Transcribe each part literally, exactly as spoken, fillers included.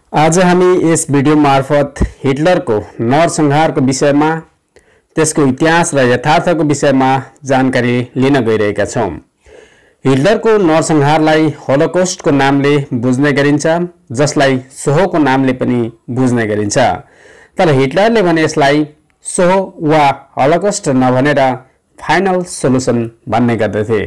आज हामी यस भिडियो मार्फत हिटलरको नरसंहारको विषयमा त्यसको इतिहास र यथार्थको विषयमा जानकारी लिन गइरहेका छौं। हिटलरको नरसंहारलाई होलोकॉस्टको नामले बुझ्ने गरिन्छ, जसलाई सोहोको नामले पनि बुझ्ने गरिन्छ। तर हिटलरले भने यसलाई सोहो वा होलोकॉस्ट नभनेर फाइनल सोलुसन भन्ने गर्दथे।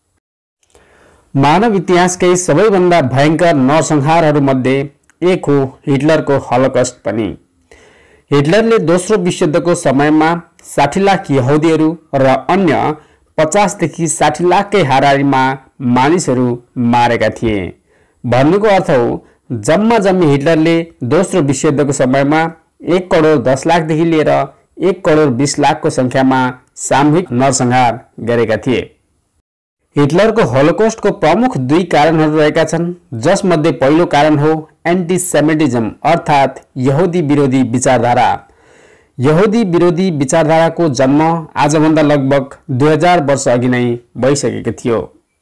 मानव इतिहासकै सबैभन्दा भयंकर नरसंहारहरूमध्ये एक हो हिटलरको होलोकॉस्ट पनि। हिटलरले दोस्रो विश्वयुद्धको समयमा साठी लाख यहुदीहरू र अन्य पचास देखि साठी लाखकै हाराहारीमा मानिसहरू मारेका थिए। भन्नुको अर्थ हो जम्मा जम्मी हिटलरले दोस्रो विश्वयुद्धको समयमा एक करोड दस लाखदेखि लिएर एक करोड बीस लाखको संख्यामा सामूहिक नरसंहार गरेका थिए। हिटलरको होलोकॉस्टको प्रमुख दुई कारणहरू रहेका छन्, जसमध्ये पहिलो कारण हो एन्टिसेमिटिज्म अर्थात यहुदी विरोधी विचारधारा। यहुदी विरोधी विचारधाराको जन्म आजभन्दा लगभग दुई हजार वर्ष अघि नै भइसकेको थियो।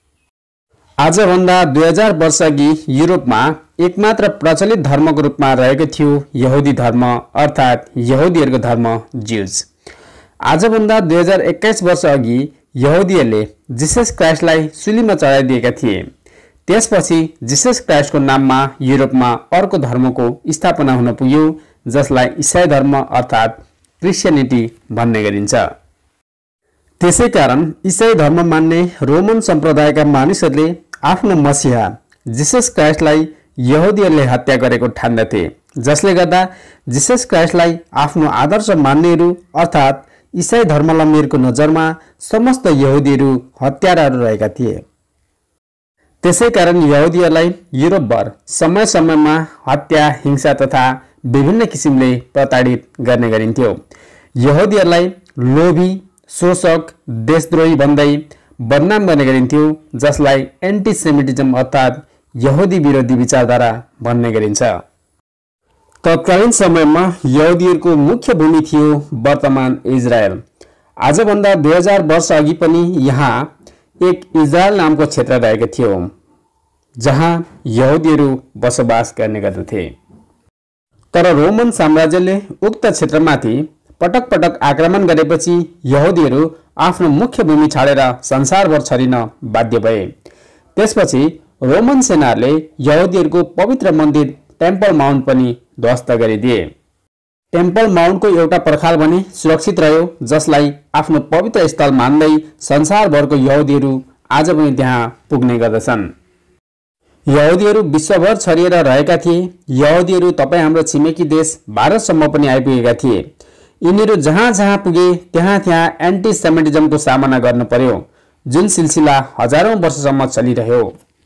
आजभन्दा दुई हजार वर्ष अघि युरोपमा एकमात्र प्रचलित धर्मको रूपमा रहेको थियो यहुदी धर्म अर्थात यहुदीहरूको धर्म ज्यूज। आजभन्दा दुई हजार एक्काइस वर्ष अघि यहुदीहरूले जिसस क्राइस्टलाई सुलीमा चढाइदिएका थिए। त्यसपछि जिसस क्राइस्टको नाममा युरोपमा अर्को धर्मको स्थापना हुन पुग्यो, जसलाई ईसाई धर्म अर्थात क्रिस्चियनिटी भन्ने गरिन्छ। त्यसैकारण ईसाई धर्म मान्ने रोमन सम्प्रदायका मानिसहरूले आफ्नो मसीहा जिसस क्राइस्टलाई यहुदीहरूले हत्या गरेको ठान्दथे, जसले गर्दा जिसस क्राइस्टलाई आफ्नो आदर्श मान्नेहरू अर्थात ईसाई धर्मावलम्बीहरूको नजरमा समस्त यहुदीहरू हत्याराहरू रहेका थिए। त्यसैकारण यहुदीहरूलाई युरोपभर समय समयमा हत्या, हिंसा तथा विभिन्न किसिमले प्रताडित गर्ने गरिन्थ्यो। यहुदीहरूलाई लोभी, शोषक, देशद्रोही भन्दै बदनाम गर्ने गरिन्थ्यो, जसलाई एन्टिसेमिटिज्म अर्थात यहुदी विरोधी विचारधारा भन्ने गरिन्छ। तत्कालीन समयमा यहुदीहरूको मुख्य भूमि थियो वर्तमान इजरायल। आजभन्दा दुई हजार वर्ष अघि पनि यहाँ एक इजरायल नामको क्षेत्र रहेको थियो, जहाँ यहुदीहरू बसोबास गर्ने गर्दथे। तर रोमन साम्राज्यले उक्त क्षेत्रमाथि पटक पटक आक्रमण गरेपछि यहुदीहरू आफ्नो मुख्य भूमि छाडेर संसारभर छरिन बाध्य भए। त्यसपछि रोमन सेनाहरूले यहुदीहरूको पवित्र मन्दिर टेम्पल माउन्ट पनि ध्वस्त गरिदिए। टेम्पल माउन्टको एउटा पर्खाल भने सुरक्षित रह्यो, जसलाई आफ्नो पवित्र स्थल मान्दै संसारभरको यहुदीहरू आज पनि त्यहाँ पुग्ने गर्दछन्। यहुदीहरू विश्वभर छरिएर रहेका थिए। यहुदीहरू तपाईँ हाम्रो छिमेकी देश भारतसम्म पनि आइपुगेका थिए। यिनीहरू जहाँ जहाँ पुगे त्यहाँ त्यहाँ एन्टिसेमिटिज्मको सामना गर्नु पर्यो, जुन सिलसिला हजारौं वर्षसम्म चलिरह्यो।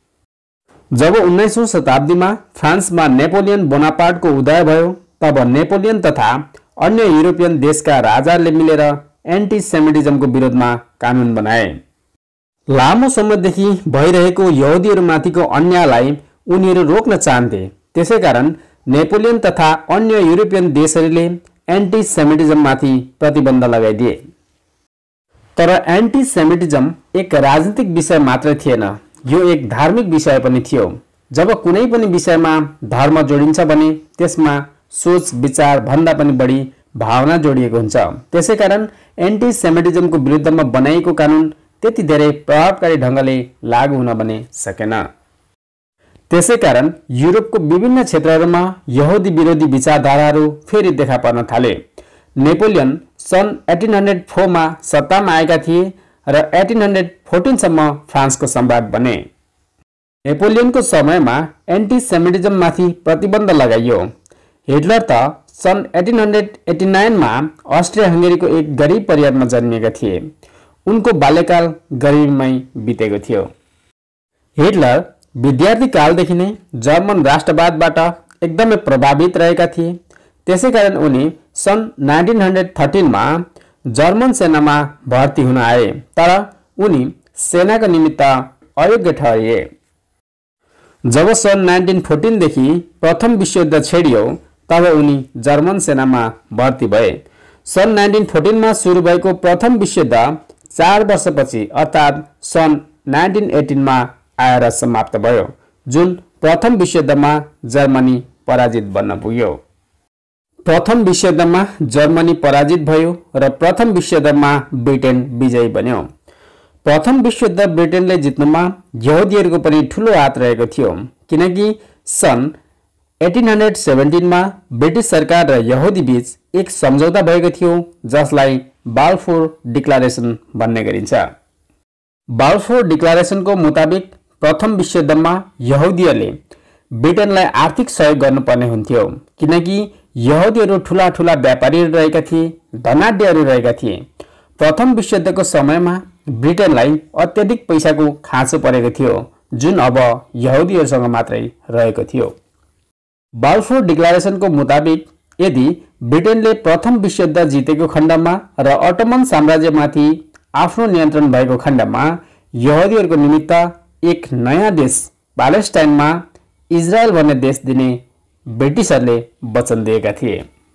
जब उन्नाइसौं शताब्दीमा फ्रान्समा नेपोलियन बोनापार्टको उदय भयो, तब नेपोलियन तथा अन्य युरोपियन देशका राजाहरूले मिलेर एन्टिसेमिटिज्मको विरोधमा कानुन बनाए। लामो समयदेखि भइरहेको यहुदीहरूमाथिको अन्यायलाई उनीहरू रोक्न चाहन्थे। त्यसैकारण नेपोलियन तथा अन्य युरोपियन देशहरूले एन्टिसेमिटिज्ममाथि प्रतिबन्ध लगाइदिए। तर एन्टिसेमिटिज्म एक राजनीतिक विषय मात्र थिएन, यो एक धार्मिक विषय पनि थियो। जब कुनै पनि विषयमा धर्म जोडिन्छ भने त्यसमा सोच विचार भन्दा पनि बढी भावना जोडिएको हुन्छ। त्यसैकारण एन्टिसेमिटिज्मको विरुद्धमा बनाइएको कानुन त्यति धेरै प्रभावकारी ढङ्गले लागू हुन भने सकेन। त्यसैकारण युरोपको विभिन्न क्षेत्रहरूमा यहुदी विरोधी विचारधाराहरू फेरि देखा पर्न थाले। नेपोलियन सन् अठार सय चार मा सत्तामा आएका थिए र अठार सय चौध सम्म फ्रान्सको सम्राट बने। नेपोलियनको समयमा एन्टिसेमिटिज्ममाथि प्रतिबन्ध लगाइयो। हिटलर त सन् अठार सय नवासी मा अस्ट्रिया हंगेरीको एक गरिब परिवारमा जन्मिएका थिए। उनको बाल्यकाल गरिबीमै बितेको थियो। हिटलर विद्यार्थी कालदेखि नै जर्मन राष्ट्रवादबाट एकदमै प्रभावित रहेका थिए। त्यसैकारण उनी सन् उन्नाइस सय तेह्र मा जर्मन सेनामा भर्ती हुन आए, तर उनी सेनाको निमित्त अयोग्य ठहरिए। जब सन् उन्नाइस सय चौध देखि प्रथम विश्वयुद्ध छेडियो, तब उनी जर्मन सेनामा भर्ती भए। सन् उन्नाइस सय चौध मा सुरु भएको प्रथम विश्वयुद्ध चार वर्षपछि अर्थात् सन् उन्नाइस सय अठार मा आएर समाप्त भयो, जुन प्रथम विश्वयुद्धमा जर्मनी पराजित बन्न पुग्यो। प्रथम विश्वयुद्धमा जर्मनी पराजित भयो र प्रथम विश्वयुद्धमा ब्रिटेन विजयी बन्यो। प्रथम विश्वयुद्ध ब्रिटेनले जित्नुमा यहुदीहरूको पनि ठूलो हात रहेको थियो, किनकि सन् अठारह सय सत्रह मा ब्रिटिस सरकार र यहुदी बीच एक सम्झौता भएको थियो, जसलाई बाल्फोर डिक्लेरेसन भन्ने गरिन्छ। बाल्फोर डिक्लेरेसनको मुताबिक प्रथम विश्वयुद्धमा यहुदीहरूले ब्रिटेनलाई आर्थिक सहयोग गर्नुपर्ने हुन्थ्यो, किनकि यहुदीहरू ठूला ठूला व्यापारीहरू रहेका थिए, धनाढ्यहरू रहेका थिए। प्रथम विश्वयुद्धको समयमा ब्रिटेनलाई अत्यधिक पैसाको खाँचो परेको थियो, जुन अब यहुदीहरूसँग मात्रै रहेको थियो। बाल्फोर डिक्लेरेसनको मुताबिक यदि ब्रिटेनले प्रथम विश्वयुद्ध जितेको खण्डमा र अटोमन साम्राज्यमाथि आफ्नो नियन्त्रण भएको खण्डमा यहुदीहरूको निमित्त एक नयाँ देश प्यालेस्टाइनमा इजरायल भन्ने देश दिने ब्रिटिसहरूले वचन दिएका थिए,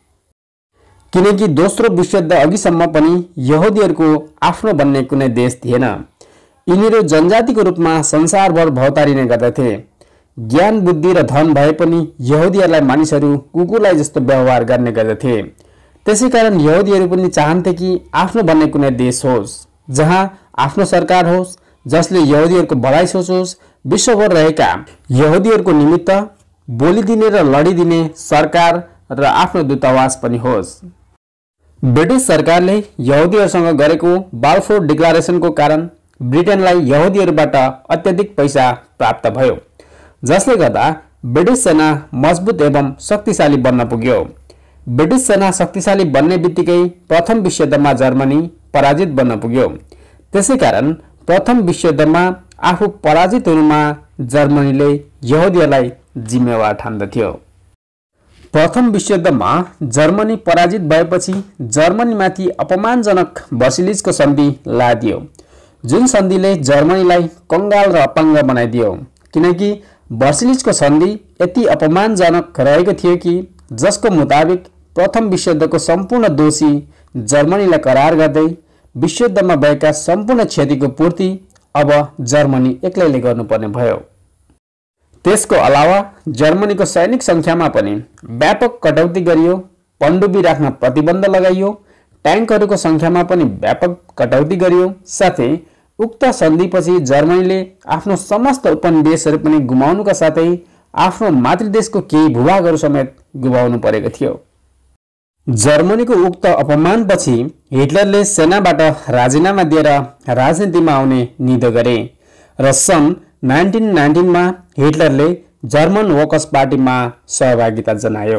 किनकि दोस्रो विश्वयुद्ध अघिसम्म पनि यहुदीहरूको आफ्नो भन्ने कुनै देश थिएन। यिनीहरू जनजातिको रूपमा संसारभर भौतारिने गर्दथे। ज्ञान बुद्धि र धन भए पनि यहुदीहरूलाई मानिसहरू कुकुरलाई जस्तो व्यवहार गर्ने गर्दथे। त्यसैकारण यहुदीहरू पनि चाहन्थे कि आफ्नो भन्ने कुनै देश होस्, जहाँ आफ्नो सरकार होस्, जसले यहुदीहरूको भलाइ सोचोस्। विश्वभर रहेका यहुदीहरूको निमित्त बोलिदिने र लडिदिने सरकार र आफ्नो दूतावास पनि होस्। ब्रिटिस सरकारले यहुदीहरूसँग गरेको बाल्फोर डिक्लेरेसनको कारण ब्रिटेनलाई यहुदीहरूबाट अत्यधिक पैसा प्राप्त भयो, जसले गर्दा ब्रिटिस सेना मजबुत एवं शक्तिशाली बन्न पुग्यो। ब्रिटिस सेना शक्तिशाली बन्ने बित्तिकै प्रथम विश्वयुद्धमा जर्मनी पराजित बन्न पुग्यो। त्यसैकारण प्रथम विश्वयुद्धमा आफू पराजित हुनुमा जर्मनीले यहुदीहरूलाई जिम्मेवार ठान्दथ्यो। प्रथम विश्वयुद्धमा जर्मनी पराजित भएपछि जर्मनीमाथि अपमानजनक वर्सिलिजको सन्धि लादियो, जुन सन्धिले जर्मनीलाई कंगाल र अपाङ्ग बनाइदियो, किनकि वर्सिलिजको सन्धि यति अपमानजनक रहेको थियो कि जसको मुताबिक प्रथम विश्वयुद्धको सम्पूर्ण दोषी जर्मनीलाई करार गर्दै विश्वयुद्धमा भएका सम्पूर्ण क्षतिको पूर्ति अब जर्मनी एक्लैले गर्नुपर्ने भयो। त्यसको अलावा जर्मनीको सैनिक संख्यामा पनि व्यापक कटौती गरियो, पनडुब्बी राख्न प्रतिबन्ध लगाइयो, ट्याङ्कहरूको संख्यामा पनि व्यापक कटौती गरियो। साथै उक्त सन्धिपछि जर्मनीले आफ्नो समस्त उपनिवेशहरू पनि गुमाउनुका साथै आफ्नो मातृदेशको केही भूभागहरू समेत गुमाउनु परेको थियो। जर्मनीको उक्त अपमानपछि हिटलरले सेनाबाट राजीनामा दिएर राजनीतिमा आउने निधो गरे र सन् उन्नाइस सय उन्नाइस मा हिटलरले जर्मन वर्कर्स पार्टीमा सहभागिता जनायो।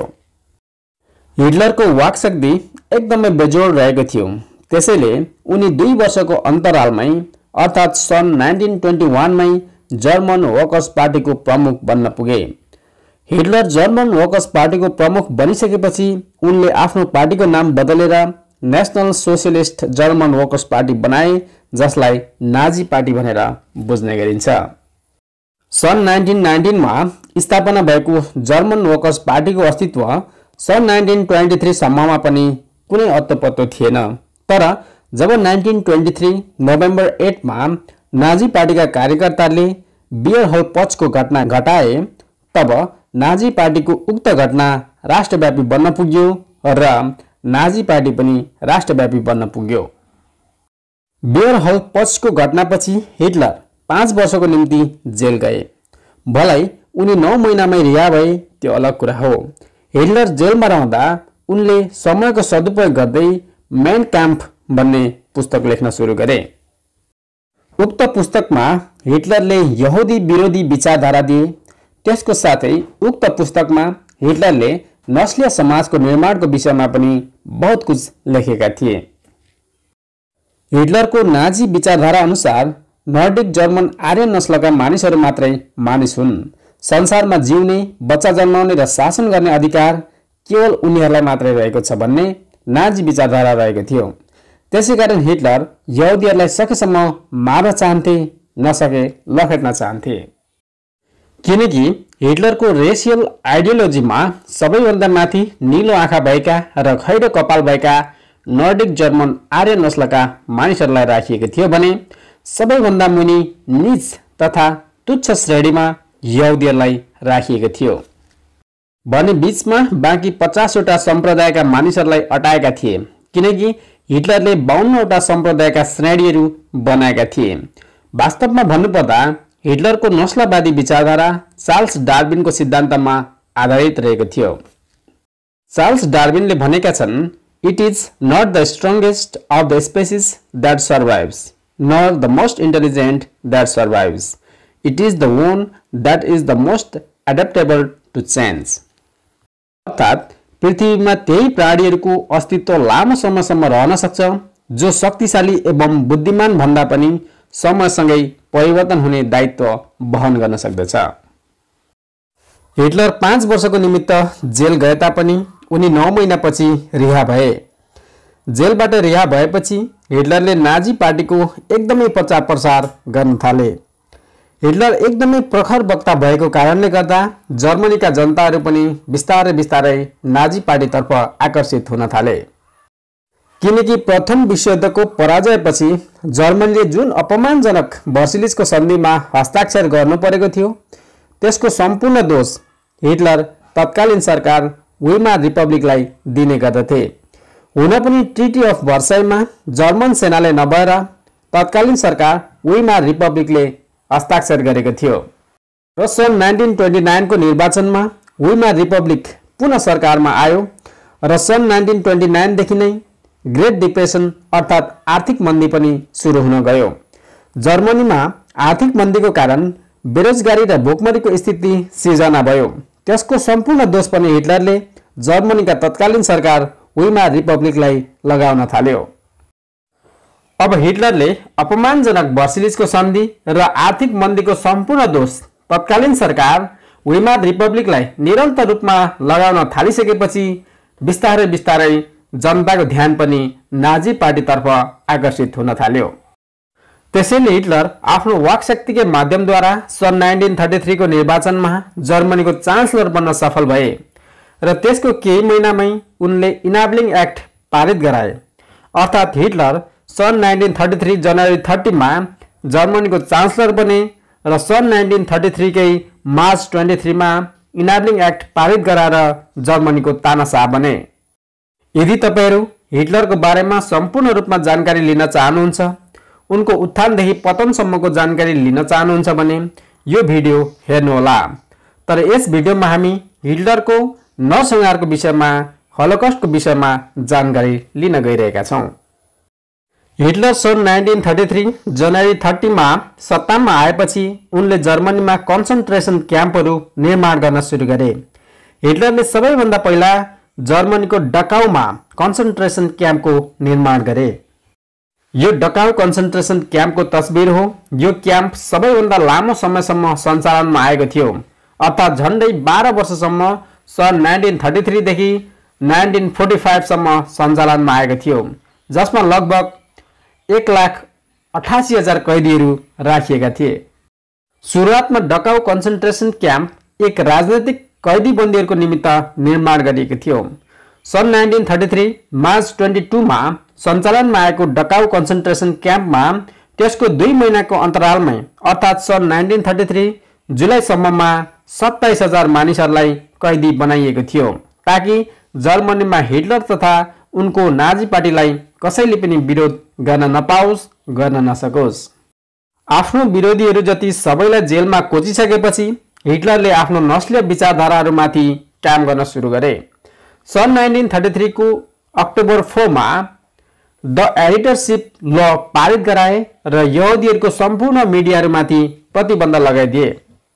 हिटलरको वाक्शक्ति एकदमै बेजोड रहेको थियो, त्यसैले उनी दुई वर्षको अन्तरालमै अर्थात् सन् उन्नाइस सय इक्कीस मै जर्मन वर्कर्स पार्टीको प्रमुख बन्न पुगे। हिटलर जर्मन वर्कर्स पार्टीको प्रमुख बनिसकेपछि उनले आफ्नो पार्टीको नाम बदलेर national socialist German workers party बनाए, जसलाई नाजी पार्टी भनेर बुझ्ने गरिन्छ। सन् उन्नाइस सय उन्नाइस मा स्थापना भएको जर्मन वर्कर्स पार्टीको अस्तित्व सन् उन्नाइस सय तेइस सम्ममा पनि कुनै अत्तोपत्तो थिएन। तर जब उन्नाइस सय तेइस नोभेम्बर आठ मा नाजी पार्टीका कार्यकर्ताले बियर हल पचको घटना घटाए, तब नाजी पार्टीको उक्त घटना राष्ट्रव्यापी बन्न पुग्यो र नाजी पार्टी पनि राष्ट्रव्यापी बन्न पुग्यो। बियर हल पचको घटनापछि हिटलर पाँच वर्षको निम्ति जेल गए। भलै उनी नौ महिनामै रिहा भए, त्यो अलग कुरा हो। हिटलर जेलमा रहँदा उनले समयको सदुपयोग गर्दै मेन क्याम्प भन्ने पुस्तक लेख्न सुरु गरे। उक्त पुस्तकमा हिटलरले यहुदी विरोधी विचारधारा दिए। त्यसको साथै उक्त पुस्तकमा हिटलरले नस्लीय समाजको निर्माणको विषयमा पनि बहुत कुछ लेखेका थिए। हिटलरको नाजी विचारधारा अनुसार नर्डिक जर्मन आर्यन नस्लका मानिसहरू मात्रै मानिस हुन्। संसारमा जिउने, बच्चा जन्माउने र शासन गर्ने अधिकार केवल उनीहरूलाई मात्रै रहेको छ भन्ने नाजी विचारधारा रहेको थियो। त्यसैकारण हिटलर यहुदीहरूलाई सकेसम्म मार्न चाहन्थे, नसके लखेट्न चाहन्थे। किनकि हिटलरको रेसियल आइडियोलोजीमा सबैभन्दा माथि नीलो आँखा भएका र खैरो कपाल भएका नर्डिक जर्मन आर्यन नस्लका मानिसहरूलाई राखिएको थियो भने सबैभन्दा मुनि नीच तथा तुच्छ श्रेणीमा यहुदीहरूलाई राखिएको थियो। भने बीचमा बाँकी पचासवटा सम्प्रदायका मानिसहरूलाई अटाएका थिए, किनकि हिटलरले बाउन्नवटा सम्प्रदायका श्रेणीहरू बनाएका थिए। वास्तवमा भन्नुपर्दा हिटलरको नस्लवादी विचारधारा चार्ल्स डार्विनको सिद्धान्तमा आधारित रहेको थियो। चार्ल्स डार्विनले भनेका छन्, it is not the strongest of the species that survives nor the most intelligent that survives, it is the one that is the most adaptable to change. अर्थात् पृथ्वीमा त्यही प्राणीहरूको अस्तित्व लामो समयसम्म रहन सक्छ जो शक्तिशाली एवं बुद्धिमान भन्दा पनि समयसँगै परिवर्तन हुने दायित्व वहन गर्न सक्दछ। हिटलर पाँच वर्षको निमित्त जेल गए तापनि उनी नौ महिनापछि रिहा भए। जेलबाट रिहा भएपछि हिटलरले नाजी पार्टीको एकदमै प्रचार प्रसार गर्न थाले। हिटलर एकदमै प्रखर वक्ता भएको कारणले गर्दा जर्मनीका जनताहरू पनि बिस्तारै बिस्तारै नाजी पार्टीतर्फ आकर्षित हुन थाले। किनकि प्रथम विश्वयुद्धको पराजयपछि जर्मनीले जुन अपमानजनक भर्सिलिजको सन्धिमा हस्ताक्षर गर्नु परेको थियो, त्यसको सम्पूर्ण दोष हिटलर तत्कालीन सरकार वेइमार रिपब्लिकलाई दिने गर्दथे। हुन पनि ट्रिटी अफ भर्साईमा जर्मन सेनाले नभएर तत्कालीन सरकार वेइमार रिपब्लिकले हस्ताक्षर गरेको थियो र सन् नाइन्टिन ट्वेन्टी नाइनको निर्वाचनमा वेइमार रिपब्लिक पुनः सरकारमा आयो र सन् नाइन्टिन ट्वेन्टी नाइनदेखि नै ग्रेट डिप्रेसन अर्थात् आर्थिक मन्दी पनि सुरु हुन गयो। जर्मनीमा आर्थिक मन्दीको कारण बेरोजगारी र भोकमरीको स्थिति सिर्जना भयो। त्यसको सम्पूर्ण दोष पनि हिटलरले जर्मनीका तत्कालीन सरकार वेइमार रिपब्लिकलाई लगाउन थाल्यो। अब हिटलरले अपमानजनक भर्सिलिजको सन्धि र आर्थिक मन्दीको सम्पूर्ण दोष तत्कालीन सरकार वेइमार रिपब्लिकलाई निरन्तर रूपमा लगाउन थालिसकेपछि बिस्तारै बिस्तारै जनताको ध्यान पनि नाजी पार्टीतर्फ आकर्षित हुन थाल्यो। त्यसैले हिटलर आफ्नो वाक्शक्तिकै माध्यमद्वारा सन् नाइन्टिन थर्टी थ्रीको निर्वाचनमा जर्मनीको चान्सलर बन्न सफल भए र त्यसको केही महिनामै उनले इनाब्लिङ एक्ट पारित गराए। अर्थात् हिटलर सन् नाइन्टिन थर्टी थ्री जनवरी थर्टीमा जर्मनीको चान्सलर बने र सन् नाइन्टिन थर्टी थ्रीकै मार्च ट्वेन्टी थ्रीमा इनाब्लिङ एक्ट पारित गराएर जर्मनीको तानाशाह बने। यदि तपाईँहरू हिटलरको बारेमा सम्पूर्ण रूपमा जानकारी लिन चाहनुहुन्छ, उनको उत्थानदेखि पतनसम्मको जानकारी लिन चाहनुहुन्छ भने यो भिडियो हेर्नुहोला। तर यस भिडियोमा हामी हिटलरको नरसंहारको विषयमा, हलोकस्ट विषयमा जानकारी लिन गइरहेका छौँ। हिटलर सन् नाइन्टिन थर्टी थ्री जनवरी थर्टीमा सत्तामा आएपछि उनले जर्मनीमा कन्सन्ट्रेसन क्याम्पहरू निर्माण गर्न सुरु गरे। हिटलरले सबैभन्दा पहिला जर्मनीको डकाउमा कन्सन्ट्रेसन क्याम्पको निर्माण गरे। यो डकाउ कन्सन्ट्रेसन क्याम्पको तस्बिर हो। यो क्याम्प सबैभन्दा लामो समयसम्म सञ्चालनमा आएको थियो, अर्थात् झन्डै बाह्र वर्षसम्म सन् नाइन्टिन थर्टी थ्रीदेखि नाइन्टिन फोर्टी फाइभसम्म सञ्चालनमा आएको थियो, जसमा लगभग एक लाख अठासी हजार कैदीहरू राखिएका थिए। सुरुवातमा डकाउ कन्सन्ट्रेसन क्याम्प एक राजनैतिक कैदीबन्दीहरूको निमित्त निर्माण गरिएको थियो। सन् nineteen thirty three March twenty टूमा सञ्चालनमा आएको डकाउ कन्सन्ट्रेसन क्याम्पमा त्यसको दुई महिनाको अन्तरालमै अर्थात् सन् नाइन्टिन थर्टी थ्री जुलाईसम्ममा सत्ताइस हजार मानिसहरूलाई कैदी बनाइएको थियो, ताकि जर्मनीमा हिटलर तथा उनको नाजी पार्टीलाई कसैले पनि विरोध गर्न नपाओस्, गर्न नसकोस्। आफ्नो विरोधीहरू जति सबैलाई जेलमा कोचिसकेपछि हिटलरले आफ्नो नस्लीय विचारधाराहरूमाथि काम गर्न सुरु गरे। सन् नाइन्टिन थर्टी थ्रीको अक्टोबर फोरमा द एडिटरसिप ल पारित गराए र यहुदीहरूको सम्पूर्ण मिडियाहरूमाथि प्रतिबन्ध लगाइदिए।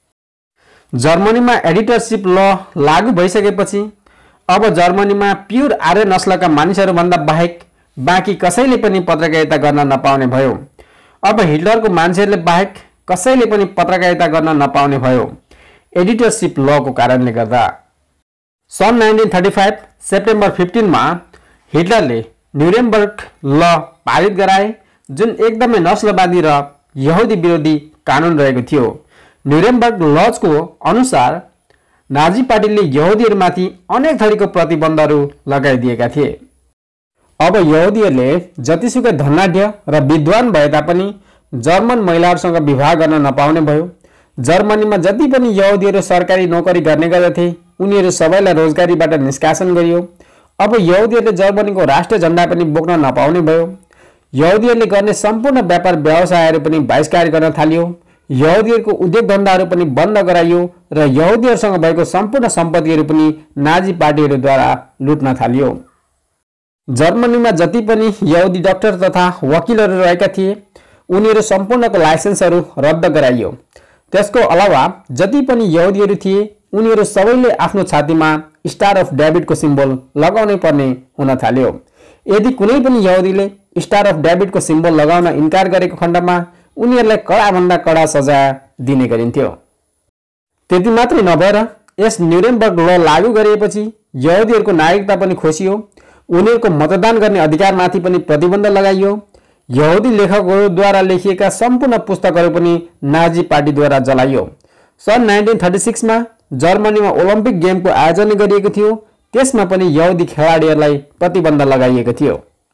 जर्मनीमा एडिटरसिप ल लागू भइसकेपछि अब जर्मनीमा प्युर आर्य नस्लका मानिसहरूभन्दा बाहेक बाँकी कसैले पनि पत्रकारिता गर्न नपाउने भयो। अब हिटलरको मान्छेहरूले बाहेक कसैले पनि पत्रकारिता गर्न नपाउने भयो एडिटरसिप लको कारणले गर्दा। सन् नाइन्टिन थर्टी फाइभ सेप्टेम्बर फिफ्टिनमा हिटलरले न्युरेमबर्ग ल पारित गराए, जुन एकदमै नस्लवादी र यहुदी विरोधी कानुन रहेको थियो। न्युरेमबर्ग लजको अनुसार नाजी पार्टीले यहुदीहरूमाथि अनेक थरीको प्रतिबन्धहरू लगाइदिएका थिए। अब यहुदीहरूले जतिसुकै धनाढ्य र विद्वान भए तापनि जर्मन महिलाहरूसँग विवाह गर्न नपाउने भयो। जर्मनीमा जति पनि यहुदीहरू सरकारी नोकरी गर्ने गर्दथे उनीहरू सबैलाई रोजगारीबाट निष्कासन गरियो। अब यहुदीहरूले जर्मनीको राष्ट्रिय झण्डा पनि बोक्न नपाउने भयो। यहुदीहरूले गर्ने सम्पूर्ण व्यापार व्यवसायहरू पनि बहिष्कार गर्न थालियो। यहुदीहरूको उद्योग धन्दाहरू पनि बन्द गराइयो र यहुदीहरूसँग भएको सम्पूर्ण सम्पत्तिहरू पनि नाजी पार्टीहरूद्वारा लुट्न थालियो। जर्मनीमा जति पनि यहुदी डाक्टर तथा वकिलहरू रहेका थिए उनीहरू सम्पूर्णको लाइसेन्सहरू रद्द गराइयो। त्यसको अलावा जति पनि यहुदीहरू थिए उनीहरू सबैले आफ्नो छातीमा स्टार अफ डेभिडको सिम्बल लगाउनै पर्ने हुन थाल्यो। यदि कुनै पनि यहुदीले स्टार अफ डेभिडको सिम्बल लगाउन इन्कार गरेको खण्डमा उनीहरूलाई कडाभन्दा कडा सजाय दिने गरिन्थ्यो। त्यति मात्रै नभएर यस न्युरेमबर्ग ल लागू गरिएपछि यहुदीहरूको नागरिकता पनि खोसियो। उनीहरूको मतदान गर्ने अधिकारमाथि पनि प्रतिबन्ध लगाइयो। यहुदी लेखकहरूद्वारा लेखिएका सम्पूर्ण पुस्तकहरू पनि नाजी पार्टीद्वारा जलाइयो। सन् नाइन्टिन थर्टी सिक्समा जर्मनीमा ओलम्पिक गेमको आयोजना गरिएको थियो। त्यसमा पनि यहुदी खेलाडीहरूलाई प्रतिबन्ध लगाइएको थियो,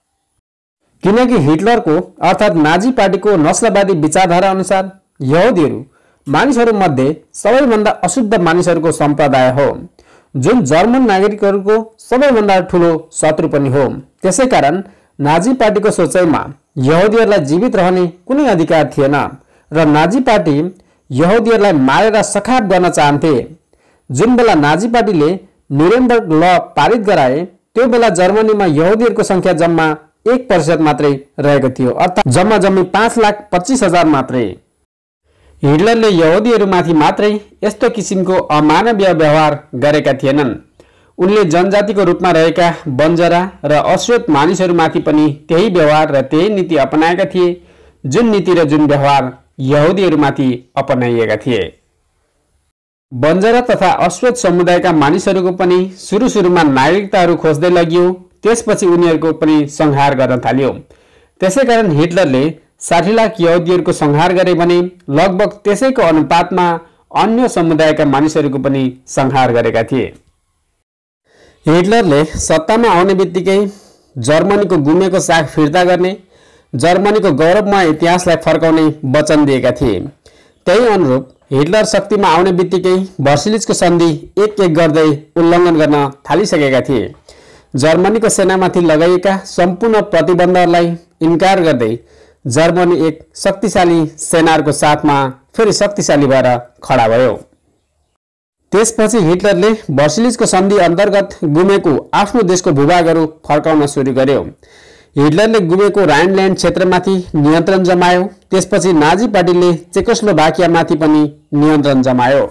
किनकि हिटलरको अर्थात् नाजी पार्टीको नस्लवादी विचारधारा अनुसार यहुदीहरू मानिसहरूमध्ये सबैभन्दा अशुद्ध मानिसहरूको सम्प्रदाय हो, जुन जर्मन नागरिकहरूको सबैभन्दा ठुलो शत्रु पनि हो। त्यसैकारण नाजी पार्टीको सोचाइमा यहुदीहरूलाई जीवित रहने कुनै अधिकार थिएन र नाजी पार्टी यहुदीहरूलाई मारेर सखाप गर्न चाहन्थे। जुन बेला नाजी पार्टीले न्युरेमबर्ग ल पारित गराए त्यो बेला जर्मनीमा यहुदीहरूको संख्या जम्मा एक प्रतिशत मात्रै रहेको थियो, अर्थात् जम्मा जम्मी पाँच लाख पच्चिस हजार मात्रै। हिटलरले यहुदीहरूमाथि मात्रै यस्तो किसिमको अमानवीय व्यवहार गरेका थिएनन्। उनले जनजातिको रूपमा रहेका बन्जरा र अश्वेत मानिसहरूमाथि पनि त्यही व्यवहार र त्यही नीति अपनाएका थिए, जुन नीति र जुन व्यवहार यहुदीहरूमाथि अपनाइएका थिए। बन्जरा तथा अश्वेत समुदायका मानिसहरूको पनि सुरु सुरुमा नागरिकताहरू खोज्दै लगियो। त्यसपछि उनीहरूको पनि संहार गर्न थाल्यो। त्यसैकारण हिटलरले साठी लाख यहुदीहरूको संहार गरे भने लगभग त्यसैको अनुपातमा अन्य समुदायका मानिसहरूको पनि संहार गरेका थिए। हिटलरले सत्तामा आउने बित्तिकै जर्मनीको गुमेको साख फिर्ता गर्ने, जर्मनीको गौरवमय इतिहासलाई फर्काउने वचन दिएका थिए। त्यही अनुरूप हिटलर शक्तिमा आउने बित्तिकै भर्सिलिजको सन्धि एक एक गर्दै उल्लङ्घन गर्न थालिसकेका थिए। जर्मनीको सेनामाथि लगाइएका सम्पूर्ण प्रतिबन्धहरूलाई इन्कार गर्दै जर्मनी एक शक्तिशाली सेनाको साथमा फेरि शक्तिशाली भएर खडा भयो। त्यसपछि हिटलरले भर्सिलिजको सन्धि अन्तर्गत गुमेको आफ्नो देशको भूभागहरू फर्काउन सुरु गर्यो। हिटलरले गुमेको राइनल्यान्ड क्षेत्रमाथि नियन्त्रण जमायो। त्यसपछि नाजी पार्टीले चेकोस्लोभाकियामाथि पनि नियन्त्रण जमायो।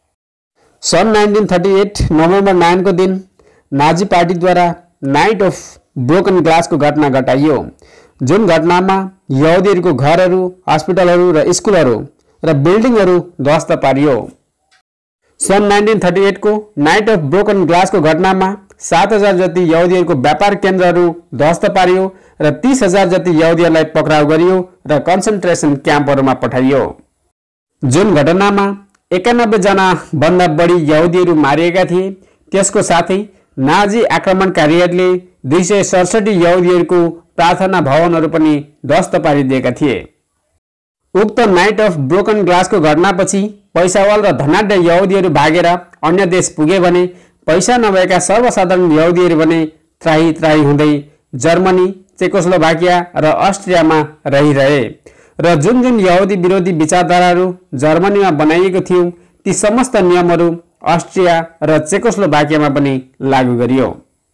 सन् नाइन्टिन थर्टी एट नोभेम्बर नाइनको दिन नाजी पार्टीद्वारा नाइट अफ ब्रोकन ग्लासको घटना घटाइयो, जुन घटनामा यहुदीहरूको घरहरू, हस्पिटलहरू र स्कुलहरू र बिल्डिङहरू ध्वस्त पारियो। सन् नाइन्टिन थर्टी एट को नाइट अफ ब्रोकन ग्लासको घटनामा सात हजार जति यहुदीहरूको व्यापार केन्द्रहरू ध्वस्त पारियो र तीस हजार जति यहुदीहरूलाई पक्राउ गरियो र कन्सन्ट्रेसन क्याम्पहरूमा पठाइयो। जुन घटनामा एकानब्बे जना भन्दा बढी यहुदीहरू मारिएका थिए। त्यसको साथै नाजी आक्रमणकारीहरूले दुई सय सडसठी यहुदीहरूको प्रार्थना भवनहरू पनि ध्वस्त पारिदिएका थिए। उक्त नाइट अफ ब्रोकन ग्लासको घटनापछि पैसावाल र धनाढ्य यहुदीहरू भागेर अन्य देश पुगे भने पैसा नभएका सर्वसाधारण यहुदीहरू भने त्राही त्राही हुँदै जर्मनी, चेकोस्लोभाकिया र अस्ट्रियामा रहिरहे र जुन जुन यहुदी विरोधी विचारधाराहरू जर्मनीमा बनाइएको थियो ती समस्त नियमहरू अस्ट्रिया र चेकोस्लोभाकियामा पनि लागू गरियो।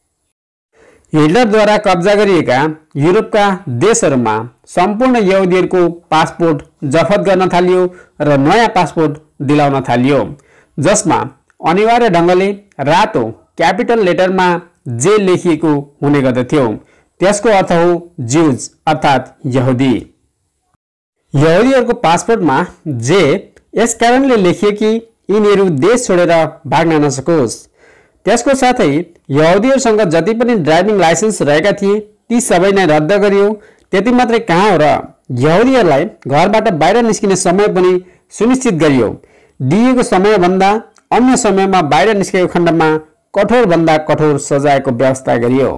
हिटलरद्वारा कब्जा गरिएका युरोपका देशहरूमा सम्पूर्ण यहुदीहरूको पासपोर्ट जफत गर्न थालियो र नयाँ पासपोर्ट दिलाउन थालियो, जसमा अनिवार्य ढङ्गले रातो क्यापिटल लेटरमा जे लेखिएको हुने गर्दथ्यो। त्यसको अर्थ हो ज्युज अर्थात् यहुदी। यहुदीहरूको पासपोर्टमा जे यस कारणले लेखिए कि यिनीहरू देश छोडेर भाग्न नसकोस्। त्यसको साथै यहुदीहरूसँग जति पनि ड्राइभिङ लाइसेन्स रहेका थिए ती सबै नै रद्द गरियो। त्यति मात्रै कहाँ हो र यहुदीहरूलाई घरबाट बाहिर निस्किने समय पनि सुनिश्चित गरियो। दिएको समयभन्दा अन्य समयमा बाहिर निस्केको खण्डमा कठोर भन्दा कठोर सजायको व्यवस्था गरियो।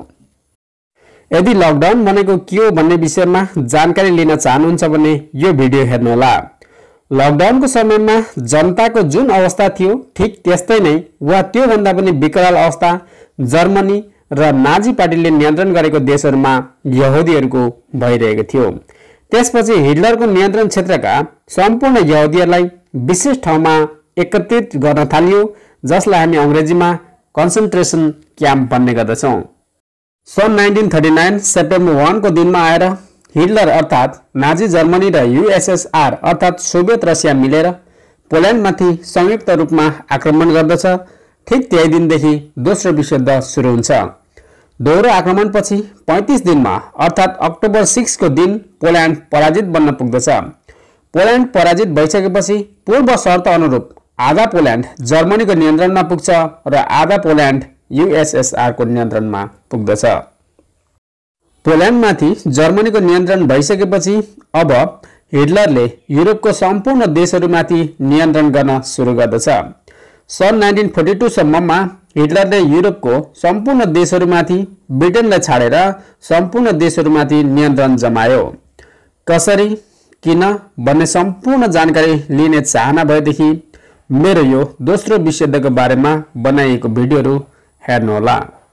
यदि लकडाउन भनेको के हो भन्ने विषयमा जानकारी लिन चाहनुहुन्छ भने यो भिडियो हेर्नुहोला। लकडाउनको समयमा जनताको जुन अवस्था थियो ठीक त्यस्तै नै वा त्योभन्दा पनि विकराल अवस्था जर्मनी र नाजी पार्टीले नियन्त्रण गरेको देशहरूमा यहुदीहरूको भइरहेको थियो। त्यसपछि हिटलरको नियन्त्रण क्षेत्रका सम्पूर्ण यहुदीहरूलाई विशेष ठाउँमा एकत्रित गर्न थालियो, जसलाई हामी अङ्ग्रेजीमा कन्सन्ट्रेसन क्याम्प भन्ने गर्दछौँ। सन् nineteen thirty nine September one को दिनमा आएर हिटलर अर्थात् नाजी जर्मनी र युएसएसआर अर्थात् सोभियत रसिया मिलेर पोल्यान्डमाथि संयुक्त रूपमा आक्रमण गर्दछ। ठीक त्यही दिनदेखि दोस्रो विश्वयुद्ध सुरु हुन्छ। दोहोरो आक्रमणपछि पैँतिस दिनमा अर्थात् अक्टोबर सिक्स को दिन पोल्यान्ड पराजित बन्न पुग्दछ। पोल्यान्ड पराजित भइसकेपछि पूर्व शर्त अनुरूप आधा पोल्यान्ड जर्मनीको नियन्त्रणमा पुग्छ र आधा पोल्यान्ड युएसएसआर को नियन्त्रणमा पुग्दछ। पोल्यान्डमाथि जर्मनीको नियन्त्रण भइसकेपछि अब हिटलरले युरोपको सम्पूर्ण देशहरूमाथि नियन्त्रण गर्न सुरु गर्दछ। सन् नाइन्टिन फोर्टी टू सम्ममा हिटलरले युरोपको सम्पूर्ण देशहरूमाथि ब्रिटेनलाई छाडेर सम्पूर्ण देशहरूमाथि नियन्त्रण जमायो। कसरी, किन भन्ने सम्पूर्ण जानकारी लिने चाहना भएदेखि मेरो यो दोस्रो विश्वयुद्धको बारेमा बनाइएको भिडियोहरू हेर्नुहोला।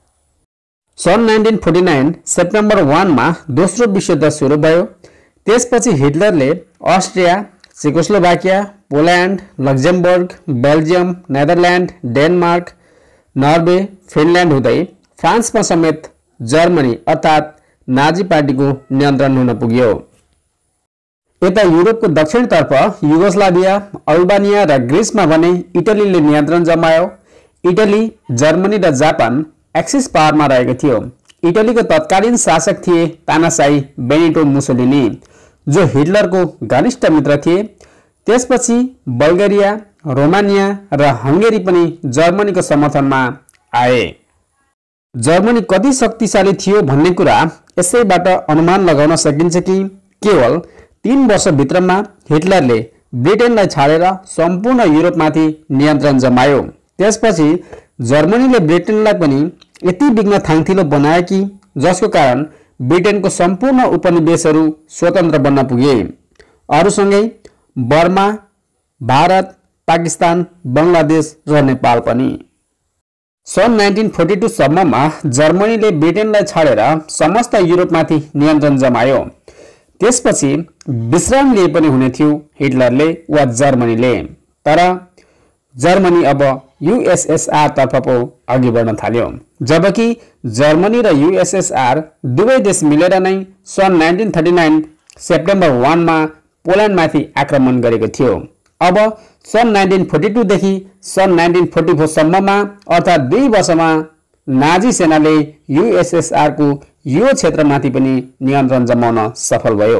सन् nineteen forty nine September one मा दोस्रो विश्वयुद्ध सुरु भयो। त्यसपछि हिटलरले Austria, Czechoslovakia, Poland, Luxembourg, Belgium, Netherlands, Denmark, Norway, Finland हुँदै फ्रान्समा समेत जर्मनी अर्थात् नाजी पार्टीको नियन्त्रण हुन पुग्यो। यता युरोपको दक्षिणतर्फ युगोस्लाभिया, अल्बानिया र ग्रिसमा भने इटलीले नियन्त्रण जमायो। इटली, जर्मनी र जापान एक्सिस पावरमा रहेको थियो। इटलीको तत्कालीन शासक थिए तानाशाही बेनिटो मुसोलिनी, जो हिटलरको घनिष्ठ मित्र थिए। त्यसपछि बल्गेरिया, रोमानिया र हङ्गेरी पनि जर्मनीको समर्थनमा आए। जर्मनी कति शक्तिशाली थियो भन्ने कुरा यसैबाट अनुमान लगाउन सकिन्छ कि केवल तीन वर्षभित्रमा हिटलरले ब्रिटेनलाई छाडेर सम्पूर्ण युरोपमाथि नियन्त्रण जमायो। त्यसपछि जर्मनीले ब्रिटेनलाई पनि यति बिघ्न थाङथिलो बनायो कि जसको कारण ब्रिटेनको सम्पूर्ण उपनिवेशहरू स्वतन्त्र बन्न पुगे। अरूसँगै बर्मा, भारत, पाकिस्तान, बङ्गलादेश र नेपाल पनि। सन् नाइन्टिन फोर्टी टू सम्ममा जर्मनीले ब्रिटेनलाई छाडेर समस्त युरोपमाथि नियन्त्रण जमायो। त्यसपछि विश्राम लिए पनि हुने थियो हिटलरले वा जर्मनीले, तर जर्मनी अब युएसएसआर तर्फ पो अघि बढ्न थाल्यो। जबकि जर्मनी र युएसएसआर दुवै देश मिलेर नै सन् nineteen thirty nine September one मा पोल्यान्डमाथि आक्रमण गरेको थियो। अब सन् नाइन्टिन फोर्टी टू देखि सन् नाइन्टिन फोर्टी फोर सम्ममा अर्थात् दुई वर्षमा नाजी सेनाले युएसएसआर को यो क्षेत्रमाथि पनि नियन्त्रण जमाउन सफल भयो।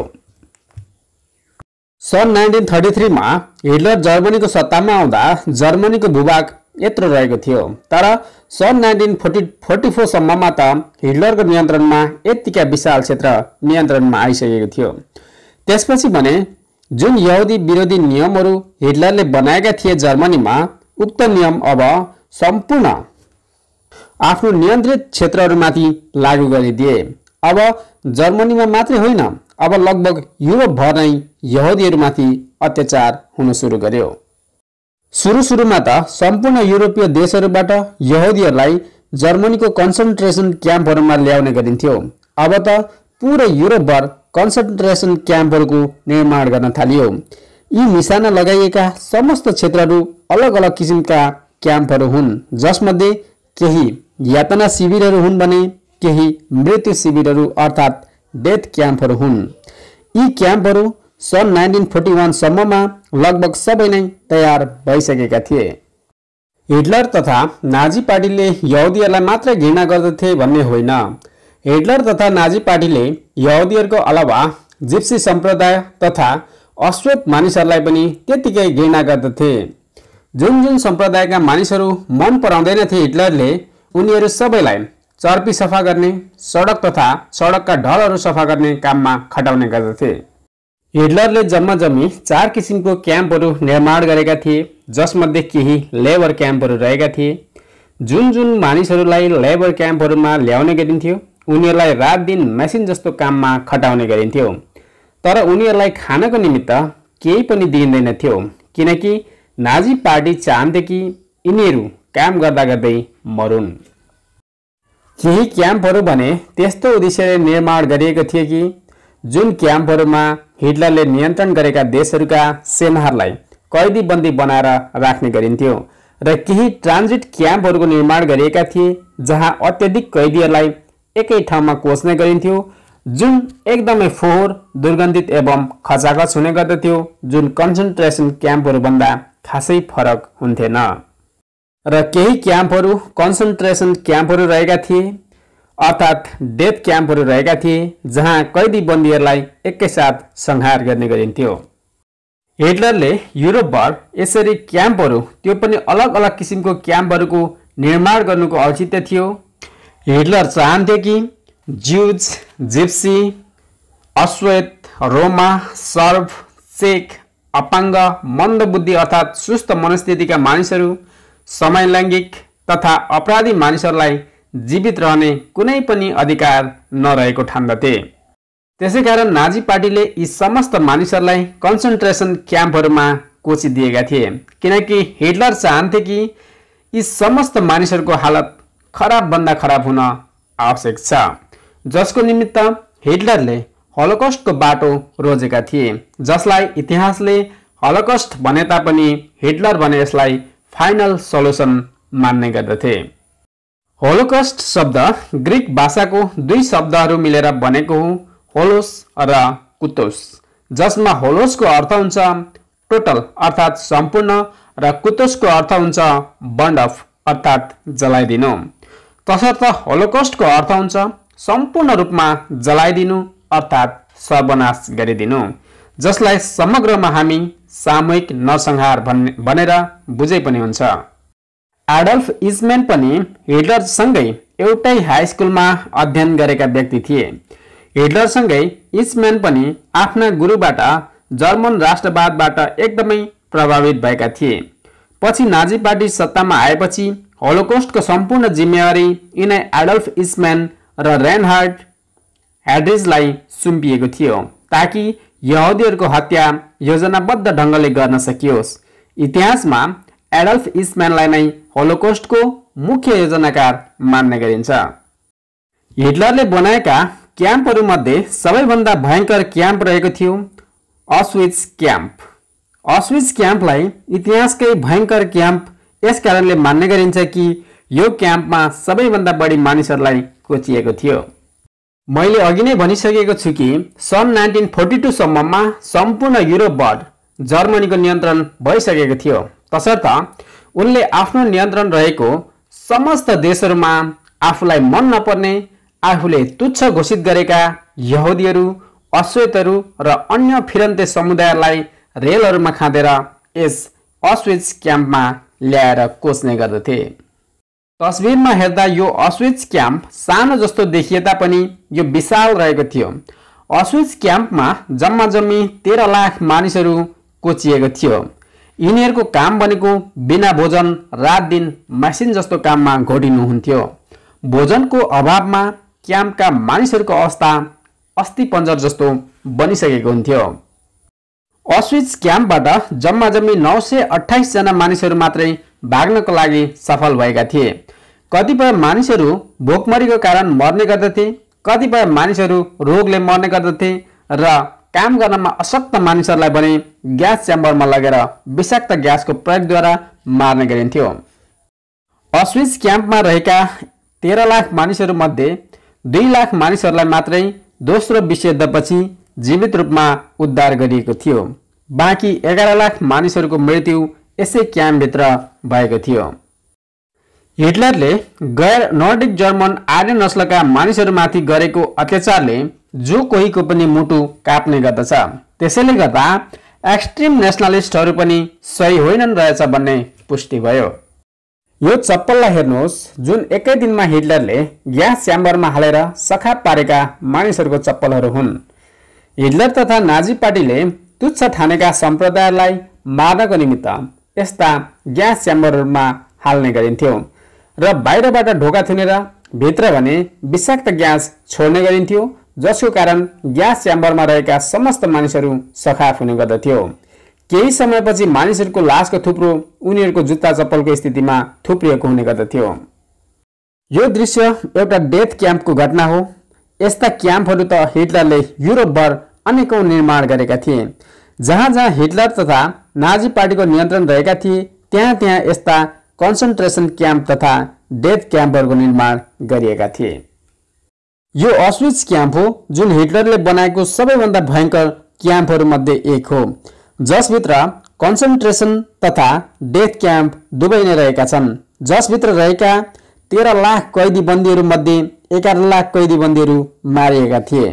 सन् नाइन्टिन थर्टी थ्री मा हिटलर जर्मनीको सत्तामा आउँदा जर्मनीको भूभाग यत्रो रहेको थियो, तर सन् नाइन्टिन फोर्टी फोर्टी फोर सम्ममा त हिटलरको नियन्त्रणमा यतिका विशाल क्षेत्र नियन्त्रणमा आइसकेको थियो। त्यसपछि भने जुन यहुदी विरोधी नियमहरू हिटलरले बनाएका थिए जर्मनीमा, उक्त नियम अब सम्पूर्ण आफ्नो नियन्त्रित क्षेत्रहरूमाथि लागू गरिदिए। अब जर्मनीमा मात्रै होइन, अब लगभग युरोप भर नै यहुदीहरूमाथि अत्याचार हुन सुरु गर्यो। सुरु सुरुमा त सम्पूर्ण युरोपीय देशहरूबाट यहुदीहरूलाई जर्मनीको कन्सन्ट्रेसन क्याम्पहरूमा ल्याउने गरिन्थ्यो। अब त पुरै युरोपभर कन्सन्ट्रेसन क्याम्पहरूको निर्माण गर्न थालियो। यी निशाना लगाइएका समस्त क्षेत्रहरू अलग अलग किसिमका क्याम्पहरू हुन्, जसमध्ये केही यातना शिविरहरू हुन् भने केही मृत्यु शिविरहरू अर्थात् डेथ क्याम्पहरू हुन्। यी क्याम्पहरू सन् नाइन्टिन फोर्टी वान सम्ममा लगभग सबै नै तयार भइसकेका थिए। हिटलर तथा नाजी पार्टीले यहुदीहरूलाई मात्रै घृणा गर्दथे भन्ने होइन। हिटलर तथा नाजी पार्टीले यहुदीहरूको अलावा जिप्सी सम्प्रदाय तथा अश्वेत मानिसहरूलाई पनि त्यतिकै घृणा गर्दथे। जुन जुन सम्प्रदायका मानिसहरू मन पराउँदैनथे हिटलरले, उनीहरू सबैलाई चर्पी सफा गर्ने, सडक तथा सडकका ढलहरू सफा गर्ने काममा खटाउने गर्दथे। हिटलरले जम्मा जम्मी चार किसिमको क्याम्पहरू निर्माण गरेका थिए, जसमध्ये केही लेबर क्याम्पहरू रहेका थिए। जुन जुन मानिसहरूलाई लेबर क्याम्पहरूमा ल्याउने गरिन्थ्यो उनीहरूलाई रात दिन मेसिन जस्तो काममा खटाउने गरिन्थ्यो, तर उनीहरूलाई खानको निमित्त केही पनि दिइँदैनथ्यो, किनकि नाजी पार्टी चाहन्थे कि यिनीहरू काम गर्दा गर्दै मरुन्। केही क्याम्पहरू भने त्यस्तो उद्देश्यले निर्माण गरिएको थियो कि जुन क्याम्पहरूमा हिटलरले नियन्त्रण गरेका देशहरूका सेनाहरूलाई कैदी बन्दी बनाएर राख्ने गरिन्थ्यो र केही ट्रान्जिट क्याम्पहरूको निर्माण गरिएका थिए जहाँ अत्यधिक कैदीहरूलाई एकै ठाउँमा कोच्ने गरिन्थ्यो, जुन एकदमै फोहोर, दुर्गन्धित एवं खचाखच हुने गर्दथ्यो, जुन कन्सन्ट्रेसन क्याम्पहरू भन्दा खासै फरक हुन्थेन। र केही क्याम्पहरू कन्सन्ट्रेसन क्याम्पहरू रहेका थिए, अर्थात् डेथ क्याम्पहरू रहेका थिए जहाँ कैदी बन्दीहरूलाई एकैसाथ संहार गर्ने गरिन्थ्यो। हिटलरले युरोपभर यसरी क्याम्पहरू, त्यो पनि अलग अलग किसिमको क्याम्पहरूको निर्माण गर्नुको औचित्य थियो। हिटलर चाहन्थे कि ज्युज, जिप्सी, अश्वेत, रोमा, सर्ब, चेक, अपाङ्ग, मन्दबुद्धि अर्थात् सुस्त मनस्थितिका मानिसहरू, समलैङ्गिक तथा अपराधी मानिसहरूलाई जीवित रहने कुनै पनि अधिकार नरहेको ठान्दथे। त्यसैकारण नाजी पार्टीले यी समस्त मानिसहरूलाई कन्सन्ट्रेसन क्याम्पहरूमा कोचिदिएका थिए, किनकि हिटलर चाहन्थे कि यी समस्त मानिसहरूको हालत खराब भन्दा खराब हुन आवश्यक छ, जसको निमित्त हिटलरले होलोकस्ट को बाटो रोजेका थिए, जसलाई इतिहासले होलोकस्ट भने तापनि हिटलर भने यसलाई फाइनल सोलुसन मान्ने गर्दथे। होलोकस्ट शब्द ग्रीक भाषाको दुई शब्दहरू मिलेर बनेको हो, होलोस र कुतोस, जसमा होलोसको अर्थ हुन्छ टोटल अर्थात् सम्पूर्ण र कुतोसको अर्थ हुन्छ बर्न अफ अर्थात् जलाइदिनु। तसर्थ होलोकस्टको अर्थ हुन्छ सम्पूर्ण रूपमा जलाइदिनु अर्थात् सर्वनाश गरिदिनु, जसलाई समग्रमा हामी सामूहिक नरसंहार भनेर बुझे पनि हुन्छ। एडल्फ इजमेन पनि हिटलरसँगै एउटै हाई स्कुलमा अध्ययन गरेका व्यक्ति थिए। हिटलरसँगै इजमेन पनि आफ्ना गुरुबाट जर्मन राष्ट्रवादबाट एकदमै प्रभावित भएका थिए। पछि नाजी पार्टी सत्तामा आएपछि होलोकस्टको सम्पूर्ण जिम्मेवारी यिनै एडल्फ इजमेन र रेनहार्ड हेड्रिचलाई सुम्पिएको थियो, ताकि यहुदीहरूको हत्या योजनाबद्ध ढङ्गले गर्न सकियोस्। इतिहासमा एडल्फ इजमेनलाई नै होलोकस्टको मुख्य योजनाकार मान्ने गरिन्छ। हिटलरले बनाएका क्याम्पहरूमध्ये सबैभन्दा भयङ्कर क्याम्प रहेको थियो अस्विट्ज क्याम्प। अस्विट्ज क्याम्पलाई इतिहासकै भयङ्कर क्याम्प यस कारणले मान्ने गरिन्छ कि यो क्याम्पमा सबैभन्दा बढी मानिसहरूलाई कोचिएको थियो। मैले अघि नै भनिसकेको छु कि सन् नाइन्टिन फोर्टी टू सम्ममा सम्पूर्ण युरोपभर जर्मनीको नियन्त्रण भइसकेको थियो। तसर्थ उनले आफ्नो नियन्त्रण रहेको समस्त देशहरूमा आफूलाई मन नपर्ने, आफूले तुच्छ घोषित गरेका यहुदीहरू, अश्वेतहरू र अन्य फिरन्ते समुदायलाई रेलहरूमा खाँदेर यस अस्विट्ज क्याम्पमा ल्याएर कोच्ने गर्दथे। तस्बिरमा हेर्दा यो अस्विट्ज क्याम्प सानो जस्तो देखिए तापनि यो विशाल रहेको थियो। अस्विट्ज क्याम्पमा जम्मा जम्मी तेह्र लाख मानिसहरू कोचिएको थियो। यिनीहरूको काम भनेको बिना भोजन रात दिन मसिन जस्तो काममा घोटिनुहुन्थ्यो। भोजनको अभावमा क्याम्पका मानिसहरूको अवस्था अस्थिपञ्जर जस्तो बनिसकेको हुन्थ्यो। अस्विट्ज क्याम्पबाट जम्मा जम्मी नौ सय अठाइस जना मानिसहरू मात्रै भाग्नको लागि सफल भएका थिए। कतिपय मानिसहरू भोकमरीको कारण मर्ने गर्दथे, कतिपय मानिसहरू रोगले मर्ने गर्दथे र काम गर्नमा अशक्त मानिसहरूलाई भने ग्यास च्याम्बरमा लगेर विषाक्त ग्यासको प्रयोगद्वारा मार्ने गरिन्थ्यो। अस्विट्ज क्याम्पमा रहेका तेह्र लाख मानिसहरू मध्ये दुई लाख मानिसहरूलाई मात्रै दोस्रो विश्वयुद्धपछि जीवित रूपमा उद्धार गरिएको थियो। बाँकी एघार लाख मानिसहरूको मृत्यु यसै क्याम्पभित्र भएको थियो। हिटलरले गैर नर्डिक जर्मन आर्य नस्लका मानिसहरूमाथि गरेको अत्याचारले जो कोहीको पनि मुटु काप्ने गर्दछ। त्यसैले गर्दा एक्सट्रिम नेसनलिस्टहरू पनि सही होइनन् रहेछ भन्ने पुष्टि भयो। यो चप्पललाई हेर्नुहोस्, जुन एकै दिनमा हिटलरले ग्यास च्याम्बरमा हालेर सखाप पारेका मानिसहरूको चप्पलहरू हुन्। हिटलर तथा नाजी पार्टीले तुच्छ ठानेका सम्प्रदायहरूलाई मार्नको निमित्त यस्ता ग्यास च्याम्बरहरूमा हाल्ने गरिन्थ्यो र बाहिरबाट ढोका थुनेर भित्र भने विषाक्त ग्यास छोड्ने गरिन्थ्यो, जसको कारण ग्यास च्याम्बरमा रहेका समस्त मानिसहरू सखाप हुने गर्दथ्यो। केही समयपछि मानिसहरूको लासको थुप्रो उनीहरूको जुत्ता चप्पलको स्थितिमा थुप्रिएको हुने गर्दथ्यो। यो दृश्य एउटा डेथ क्याम्पको घटना हो। यस्ता क्याम्पहरू त हिटलरले युरोपभर अनेकौं निर्माण गरेका थिए। जहाँ जहाँ हिटलर तथा नाजी पार्टीको नियन्त्रण रहेका थिए त्यहाँ त्यहाँ यस्ता कन्सन्ट्रेसन क्याम्प तथा डेथ क्याम्पहरूको निर्माण गरिएका थिए। यो अस्विट्ज क्याम्प हो जुन हिटलरले बनाएको सबैभन्दा भयंकर क्याम्पहरूमध्ये एक हो, जसभित्र कन्सन्ट्रेसन तथा डेथ क्याम्प दुवै नै रहेका छन्। जसभित्र रहेका तेह्र लाख कैदी बन्दीहरू मध्ये एघार लाख कैदी बन्दीहरू मारिएका थिए।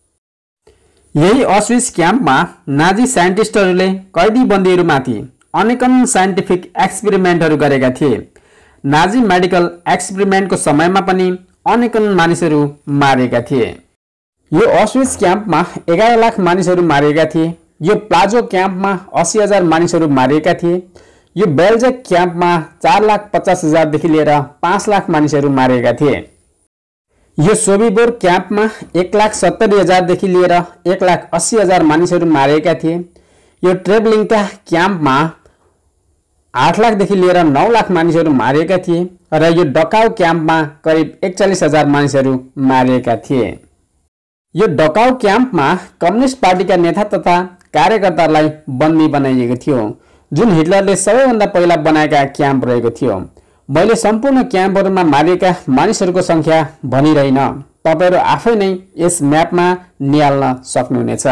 यही अस्विट्ज क्याम्पमा नाजी साइन्टिस्टहरूले कैदी बन्दीहरूमाथि अनेकन साइन्टिफिक एक्सपेरिमेन्टहरू गरेका थिए। नाजी मेडिकल एक्सपेरिमेन्टको समयमा पनि अनेकन मानिसहरू मारिएका थिए। यो अस्विट्ज क्याम्पमा एघार लाख मानिसहरू मारिएका थिए। यो प्लाजो क्याम्पमा अस्सी हजार मानिसहरू मारिएका थिए। यो बेल्जेक क्याम्पमा चार लाख पचास हजारदेखि लिएर पाँच लाख मानिसहरू मारिएका थिए। यो सोबिबोर क्याम्पमा एक लाख सत्तरी हजारदेखि लिएर एक लाख अस्सी हजार मानिसहरू मारिएका थिए। यो ट्रेब्लिङ्का क्याम्पमा आठ लाखदेखि लिएर नौ लाख मानिसहरू मारिएका थिए र यो डकाउ क्याम्पमा करिब एकचालिस हजार मानिसहरू मारिएका थिए। यो डकाउ क्याम्पमा कम्युनिस्ट पार्टीका नेता तथा कार्यकर्ताहरूलाई बन्दी बनाइएको थियो, जुन हिटलरले सबैभन्दा पहिला बनाएका क्याम्प रहेको थियो। मैले सम्पूर्ण क्याम्पहरूमा मारिएका मानिसहरूको संख्या भनिरहेन, तपाईहरु आफै नै यस म्यापमा निहाल्न सक्नुहुनेछ।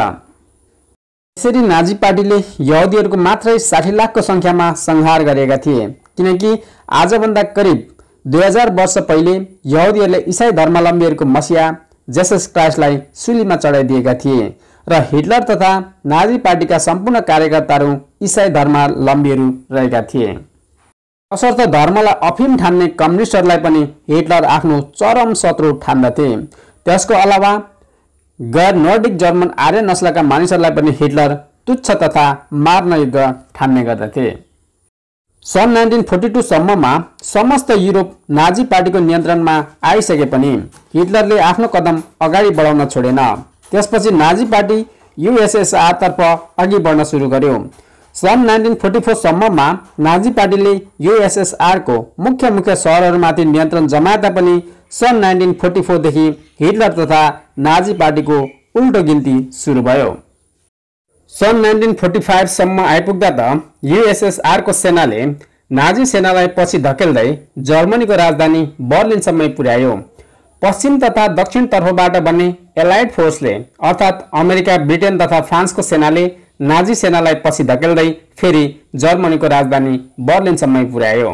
यसरी नाजी पार्टीले यहुदीहरूको मात्रै साठी लाखको संख्यामा संहार गरेका थिए, किनकि आजभन्दा करिब दुई हजार वर्ष पहिले यहुदीहरूले ईसाई धर्मावलम्बीहरूको मसिहा जेसस क्राइस्टलाई सुलीमा चढाइदिएका थिए र हिटलर तथा नाजी पार्टीका सम्पूर्ण कार्यकर्ताहरू ईसाई धर्मावलम्बीहरू रहेका थिए। तसर्थ धर्मलाई अफिम ठान्ने कम्युनिस्टहरूलाई पनि हिटलर आफ्नो चरम शत्रु ठान्दथे। त्यसको अलावा गैर नर्डिक जर्मन आर्य नस्लका मानिसहरूलाई पनि हिटलर तुच्छ तथा मार्न योग्य ठान्ने गर्दथे। सन् नाइन्टिन फोर्टी टू सम्ममा समस्त युरोप नाजी पार्टीको नियन्त्रणमा आइसके पनि हिटलरले आफ्नो कदम अगाडि बढाउन छोडेन। त्यसपछि नाजी पार्टी युएसएसआर तर्फ अघि बढ्न सुरु गर्यो। सन् नाइन्टिन फोर्टी फोर सम्ममा नाजी पार्टीले युएसएसआर को मुख्य मुख्य सहरहरूमाथि नियन्त्रण जमाए तापनि सन् नाइन्टिन फोर्टी फोर देखि हिटलर तथा नाजी पार्टीको उल्टो गिन्ती सुरु भयो। सन् नाइन्टिन फोर्टी फाइभ सम्म आइपुग्दा त युएसएसआर को सेनाले नाजी सेनालाई पछि धकेल्दै जर्मनीको राजधानी बर्लिनसम्म पुर्यायो। पश्चिम तथा दक्षिण तर्फबाट बन्ने एलाइड फोर्सले अर्थात् अमेरिका, ब्रिटेन तथा फ्रान्सको सेनाले नाजी सेनालाई पछि धकेल्दै फेरि जर्मनीको राजधानी बर्लिनसम्म पुर्यायो।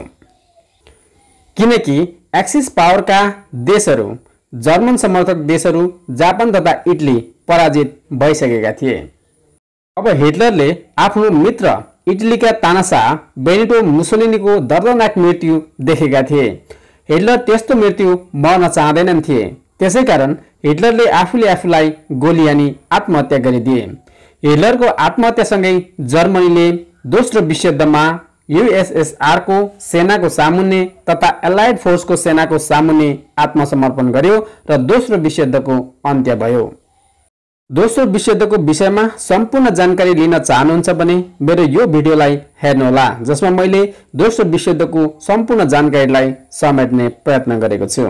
किनकि एक्सिस पावरका देशहरू, जर्मन समर्थक देशहरू, जापान तथा इटली पराजित भइसकेका थिए। अब हिटलरले आफ्नो मित्र इटलीका तानाशाह बेनिटो मुसोलिनीको दर्दनाक मृत्यु देखेका थिए। हिटलर त्यस्तो मृत्यु मर्न चाहँदैनन् थिए। त्यसैकारण हिटलरले आफूले आफूलाई गोली हानी आत्महत्या गरिदिए। हिटलरको आत्महत्यासँगै जर्मनीले दोस्रो विश्वयुद्धमा युएसएसआर को सेनाको सामुन्ने तथा एलाइड फोर्सको सेनाको सामुन्ने आत्मसमर्पण गर्यो र दोस्रो विश्वयुद्धको अन्त्य भयो। दोस्रो विश्वयुद्धको विषयमा सम्पूर्ण जानकारी लिन चाहनुहुन्छ भने मेरो यो भिडियोलाई हेर्नुहोला, जसमा मैले दोस्रो विश्वयुद्धको सम्पूर्ण जानकारीलाई समेट्ने प्रयत्न गरेको छु।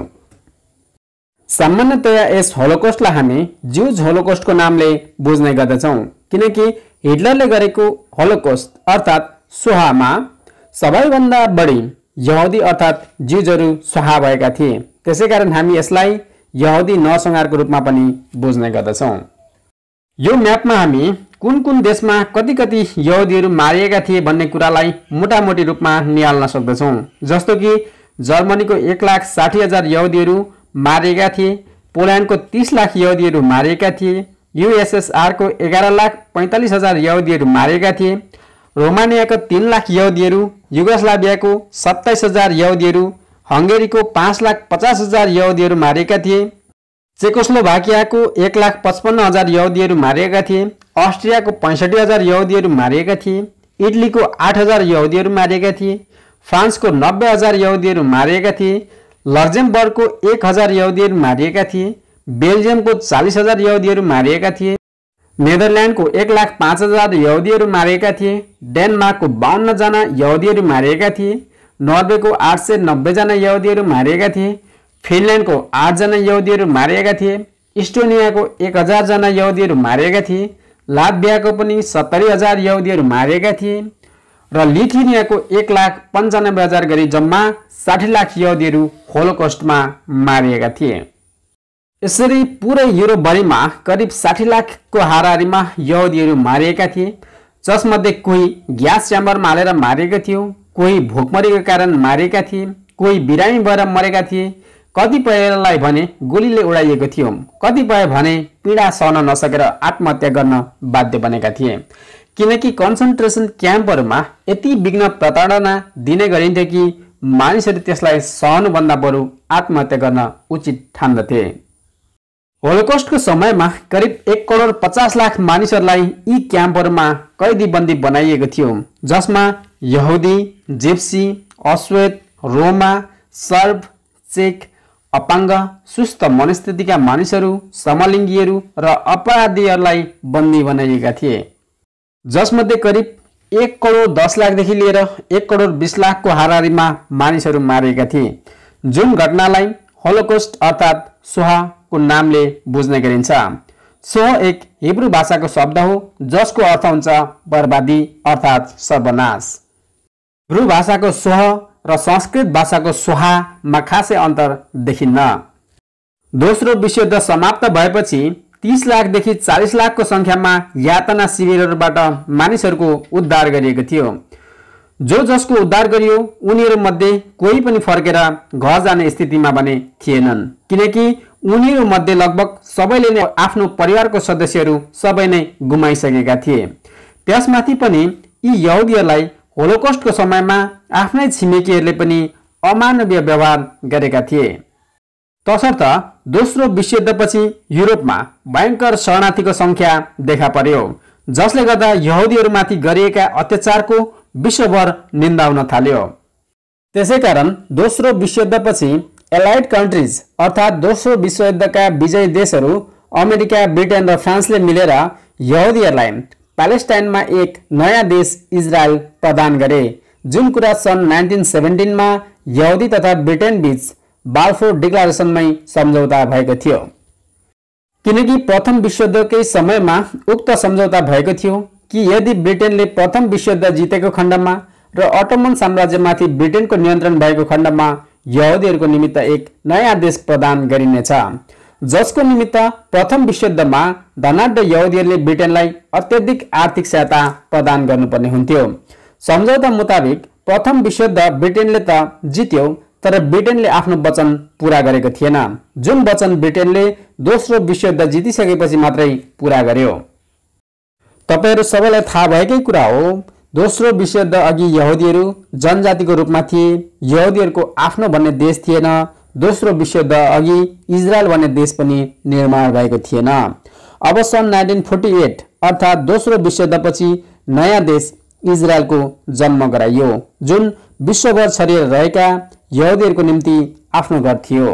सामान्यतया यस होलोकॉस्टलाई हामी ज्यूज होलोकॉस्टको नामले बुझ्ने गर्दछौं, किनकि हिटलरले गरेको होलोकॉस्ट अर्थात् सोहामा सबैभन्दा बढी यहुदी अर्थात् ज्यूजहरू स्वाहा भएका थिए। त्यसैकारण हामी यसलाई यहुदी नरसंहारको रूपमा पनि बुझ्ने गर्दछौं। यो म्यापमा हामी कुन कुन देशमा कति कति यहुदीहरू मारिएका थिए भन्ने कुरालाई मोटामोटी रूपमा निहाल्न सक्दछौं। जस्तो कि जर्मनीको एक लाख साठी हजार यहुदीहरू मारिएका थिए, पोल्यान्डको तीस लाख यहुदीहरू मारिएका थिए, युएसएसआर को एघार लाख पैंतालीस हजार यहुदीहरू मारिएका थिए, रोमानियाको तीन लाख यहुदीहरू, युगोस्लाभियाको सत्ताइस हजार यहुदीहरू, हंगेरीको पाँच लाख पचास हजार यहुदीहरू मारिएका थिए, चेकोस्लोभाकियाको एक लाख पचपन्न हजार यहुदीहरू मारिएका थिए, अस्ट्रियाको पैंसठी हजार यहुदीहरू मारिएका थिए, इटलीको आठ हजार यहुदीहरू मारिएका थिए, फ्रान्सको नब्बे हजार यहुदीहरू मारिएका थिए, लक्जमबर्गको एक हजार यहुदीहरू मारिएका थिए, बेल्जियमको चालीस हजार यहुदीहरू मारिएका थिए, नेदरल्यान्डको एक लाख पाँच हजार यहुदीहरू मारिएका थिए। डेनमार्कको बाहन्न जना यहुदीहरू मारिएका थिए। नर्वेको आठ सय नब्बे जना यहुदीहरू मारिएका थिए। फिनल्यान्डको आठ जना यहुदीहरू मारिएका थिए। इस्टोनियाको एक हजार जना यहुदीहरू मारिएका थिए। लात्भियाको पनि सत्तरी हजार यहुदीहरू मारिएका थिए र लिथुनियाको एक लाख पन्चानब्बे हजार गरी जम्मा साठी लाख यहुदीहरू होलोकस्ट में मारिएका थिए। यसरी पूरै युरोपभरिमा करिब साठी लाखको हाराहारीमा यहुदीहरू मारिएका थिए, जसमध्ये कोही ग्यास च्याम्बरमा हालेर मारिएका थियो, कोही भोकमरीको कारण मारिएका थिए, कोही बिरामी भएर मरेका थिए, कतिपयलाई भने गोलीले उडाइएको थियो, कतिपय भने पीडा सहन नसकेर आत्महत्या गर्न बाध्य बनेका थिए, किनकि कन्सन्ट्रेसन क्याम्पहरूमा यति विघ्न प्रताडना दिने गरिन्थ्यो कि मानिसहरू त्यसलाई सहनुभन्दा बरु आत्महत्या गर्न उचित ठान्दथे। होलोकस्टको समयमा करिब एक करोड पचास लाख मानिसहरूलाई यी क्याम्पहरूमा कैदीबन्दी बनाइएको थियो, जसमा यहुदी, जिप्सी, अश्वेत, रोमा, सर्ब, चेक, अपाङ्ग, सुस्त मनस्थितिका मानिसहरू, समलिङ्गीहरू र अपराधीहरूलाई बन्दी बनाइएका थिए, जसमध्ये करिब एक करोड दस लाखदेखि लिएर एक करोड बीस लाखको हाराहारीमा मानिसहरू मारिएका थिए, जुन घटनालाई होलोकस्ट अर्थात् सोहा को नामले बुझ्ने गरिन्छ। सोह एक हिब्रू भाषाको शब्द हो जसको अर्थ हुन्छ बर्बादी अर्थात् सर्वनाश। हिब्रू भाषाको सोह र संस्कृत भाषाको सोहामा खासै अन्तर देखिन्न। दोस्रो विश्वयुद्ध समाप्त भएपछि तीस लाखदेखि चालीस लाखको संख्यामा यातना शिविरहरूबाट मानिसहरूको उद्धार गरिएको थियो। जो जसको उद्धार गरियो उनीहरूमध्ये कोही पनि फर्केर घर जाने स्थितिमा भने थिएनन्, किनकि उनीहरू मध्ये लगभग सबैले नै आफ्नो परिवारको सदस्यहरू सबै नै गुमाइसकेका थिए। त्यसमाथि पनि यी यहुदीहरूलाई होलोकस्टको समयमा आफ्नै छिमेकीहरूले पनि अमानवीय व्यवहार गरेका थिए। तसर्थ दोस्रो विश्वयुद्धपछि युरोपमा भयंकर शरणार्थीको संख्या देखा पर्यो, जसले गर्दा यहुदीहरूमाथि गरिएका अत्याचारको विश्वभर निन्दा हुन थाल्यो। त्यसैकारण दोस्रो विश्वयुद्धपछि एलाइड कन्ट्रिज अर्थात् दोस्रो विश्वयुद्धका विजयी देशहरू अमेरिका, ब्रिटेन र फ्रान्सले मिलेर यहुदीहरूलाई प्यालेस्टाइनमा एक नयाँ देश इजरायल प्रदान गरे, जुन कुरा सन् उन्नाइस सय सत्र मा यहुदी तथा ब्रिटेन बीच बाल्फोर डिक्लेरेसनमै सम्झौता भएको थियो। किनकि प्रथम विश्वयुद्धकै समयमा उक्त सम्झौता भएको थियो कि यदि ब्रिटेनले प्रथम विश्वयुद्ध जितेको खण्डमा र अटोमन साम्राज्यमाथि ब्रिटेनको नियन्त्रण भएको खण्डमा यहुदीहरूको निमित्त एक नयाँ देश प्रदान गरिनेछ, जसको निमित्त प्रथम विश्वयुद्धमा धनाढ्य यहुदीहरूले ब्रिटेनलाई अत्यधिक आर्थिक सहायता प्रदान गर्नुपर्ने हुन्थ्यो। सम्झौता मुताबिक प्रथम विश्वयुद्ध ब्रिटेनले त जित्यो, तर ब्रिटेनले आफ्नो वचन पूरा गरेको थिएन, जुन वचन ब्रिटेनले दोस्रो विश्वयुद्ध जितिसकेपछि मात्रै पूरा गर्यो। तपाईहरु सबैलाई थाहा भएकै कुरा हो, दोस्रो विश्वयुद्ध अघि यहुदीहरू जनजातिको रूपमा थिए। यहुदीहरूको आफ्नो भन्ने देश थिएन। दोस्रो विश्वयुद्ध अघि इजरायल भन्ने देश पनि निर्माण भएको थिएन। अब सन् उन्नाइस सय अडचालीस अर्थात् दोस्रो विश्वयुद्धपछि नयाँ देश इजरायलको जन्म गराइयो, जुन विश्वभर छरिएर रहेका यहुदीहरूको निम्ति आफ्नो घर थियो।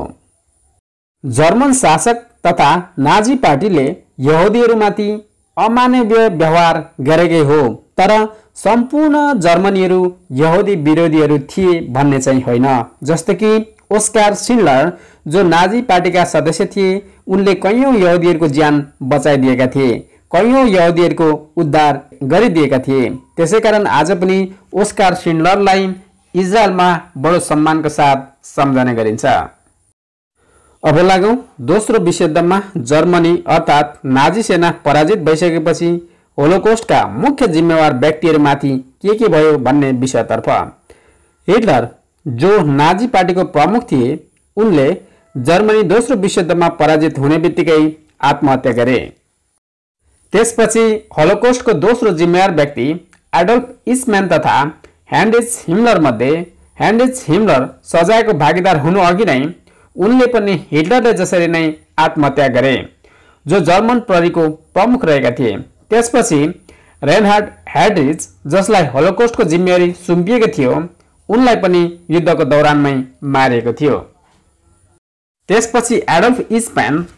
जर्मन शासक तथा नाजी पार्टीले यहुदीहरूमाथि अमानवीय व्यवहार गरेकै हो, तर सम्पूर्ण जर्मनीहरू यहुदी विरोधीहरू थिए भन्ने चाहिँ होइन। जस्तो कि ओस्कार शिन्डलर जो नाजी पार्टीका सदस्य थिए, उनले कैयौं यहुदीहरूको ज्यान बचाइदिएका थिए, कैयौं यहुदीहरूको उद्धार गरिदिएका थिए। त्यसैकारण आज पनि ओस्कार शिन्डलरलाई इजरायलमा बडो सम्मानको साथ सम्झने गरिन्छ। अब लागौं दोस्रो विश्वयुद्धमा जर्मनी अर्थात् नाजी सेना पराजित भइसकेपछि होलोकॉस्टका मुख्य जिम्मेवार व्यक्तिहरूमाथि के के भयो भन्ने विषयतर्फ। हिटलर जो नाजी पार्टीको प्रमुख थिए, उनले जर्मनी दोस्रो विश्वयुद्धमा पराजित हुने बित्तिकै आत्महत्या गरे। त्यसपछि होलोकॉस्टको दोस्रो जिम्मेवार व्यक्ति एडोल्फ इस्टम्यान तथा हाइन्रिच हिमलर मध्ये हाइन्रिच हिमलर सजायको भागीदार हुनु अघि नै उनले पनि हिटलरले जसरी नै आत्महत्या गरे, जो जर्मन प्रहरीको प्रमुख रहेका थिए। त्यसपछि रेनहार्ड हेड्रिच जसलाई होलोकॉस्टको जिम्मेवारी सुम्पिएको थियो, उनलाई पनि युद्धको दौरानमै मारिएको थियो। त्यसपछि एडोल्फ इस्टम्यान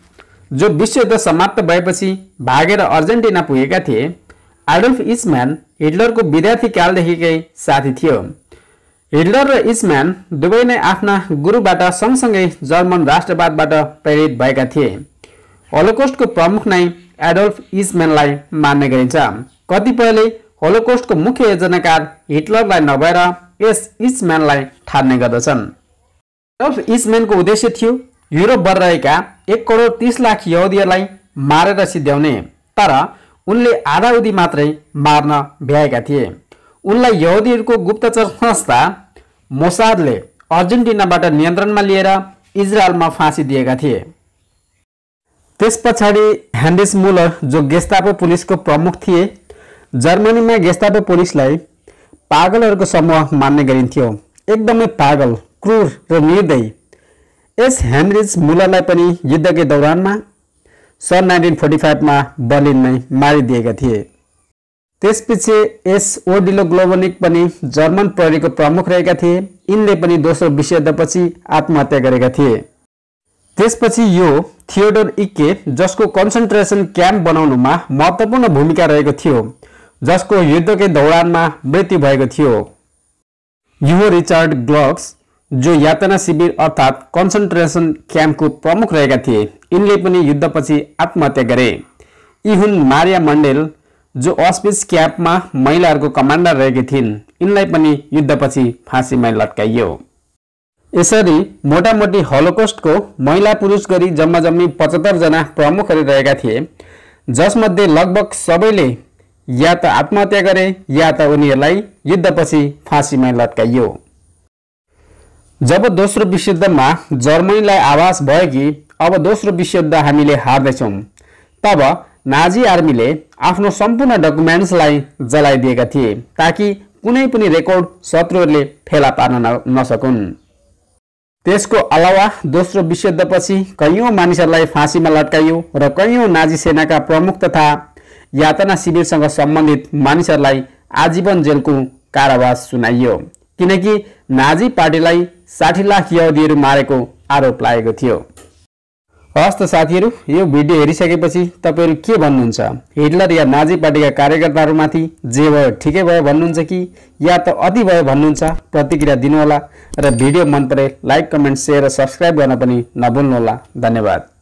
जो विश्वयुद्ध समाप्त भएपछि भागेर अर्जेन्टिना पुगेका थिए। एडोल्फ इस्टम्यान हिटलरको विद्यार्थी कालदेखिकै साथी थियो। हिटलर र इस्टम्यान दुवै नै आफ्ना गुरुबाट सँगसँगै जर्मन राष्ट्रवादबाट प्रेरित भएका थिए। होलोकोस्टको प्रमुख नै एडोल्फ इस्टम्यानलाई मान्ने गरिन्छ। कतिपयले होलोकोस्टको मुख्य योजनाकार हिटलरलाई नभएर यस इस्टम्यानलाई ठान्ने गर्दछन्। एडोल्फ इस्टम्यानको उद्देश्य थियो युरोपभर रहेका एक करोड तीस लाख यहुदीहरूलाई मारेर सिध्याउने, तर उनले आधाउधी मात्रै मार्न भ्याएका थिए। उनलाई यहुदीहरूको गुप्तचर संस्था मोसादले अर्जेन्टिनाबाट नियन्त्रणमा लिएर इजरायलमा फाँसी दिएका थिए। त्यस पछाडि हेनरिच मुलर, जो गेस्टापो पुलिसको प्रमुख थिए, जर्मनीमा गेस्टापो पुलिसलाई पागलहरूको समूह मान्ने गरिन्थ्यो। एकदमै पागल, क्रूर र निर्दयी यस हेनरिच मुलरलाई पनि युद्धकै दौरानमा सन् नाइन्टिन फोर्टी फाइभमा बर्लिनमै मारिदिएका थिए। त्यसपछि एस ओडिलो ग्लोबोनिक पनि जर्मन प्रहरीको प्रमुख रहेका थिए। यिनले पनि दोस्रो विश्वयुद्धपछि आत्महत्या गरेका थिए। त्यसपछि यो थियोडोर इक्के, जसको कन्सन्ट्रेसन क्याम्प बनाउनुमा महत्त्वपूर्ण भूमिका रहेको थियो, जसको युद्धकै दौरानमा मृत्यु भएको थियो। यो रिचार्ड ग्लक्स, जो यातना शिविर अर्थात् कन्सन्ट्रेसन क्याम्पको प्रमुख रहेका थिए, यिनले पनि युद्धपछि आत्महत्या गरे। यी हुन् मारिया मण्डेल, जो अस्पिच क्याम्पमा महिलाहरूको कमान्डर रहेकी थिइन्। यिनलाई पनि युद्धपछि फाँसीमा लट्काइयो। यसरी मोटामोटी होलोकोस्टको महिला पुरुष गरी जम्मा जम्मी पचहत्तर जना प्रमुखहरू रहेका थिए, जसमध्ये लगभग सबैले या त आत्महत्या गरे या त उनीहरूलाई युद्धपछि फाँसीमा लट्काइयो। जब दोस्रो विश्वयुद्धमा जर्मनीलाई आभास भयो कि अब दोस्रो विश्वयुद्ध हामीले हार्दैछौँ, तब नाजी आर्मीले आफ्नो सम्पूर्ण डकुमेन्ट्सलाई जलाइदिएका थिए, ताकि कुनै पनि रेकर्ड शत्रुहरूले फेला पार्न नसकुन्। त्यसको अलावा दोस्रो विश्वयुद्धपछि कैयौँ मानिसहरूलाई फाँसीमा लट्काइयो र कैयौँ नाजी सेनाका प्रमुख तथा यातना शिविरसँग सम्बन्धित मानिसहरूलाई आजीवन जेलको कारावास सुनाइयो, किनकि नाजी पार्टीलाई साठी लाख यहुदीहरू मारेको आरोप लागेको थियो। हस् त साथीहरू, यो भिडियो हेरिसकेपछि तपाईहरु के भन्नुहुन्छ? हिटलर या नाजी पार्टीका कार्यकर्ताहरूमाथि जे भयो ठिकै भयो भन्नुहुन्छ कि या त अति भयो भन्नुहुन्छ? प्रतिक्रिया दिनुहोला र भिडियो मन परे लाइक, कमेन्ट, शेयर र सब्स्क्राइब गर्न पनि नभुल्नुहोला। धन्यवाद।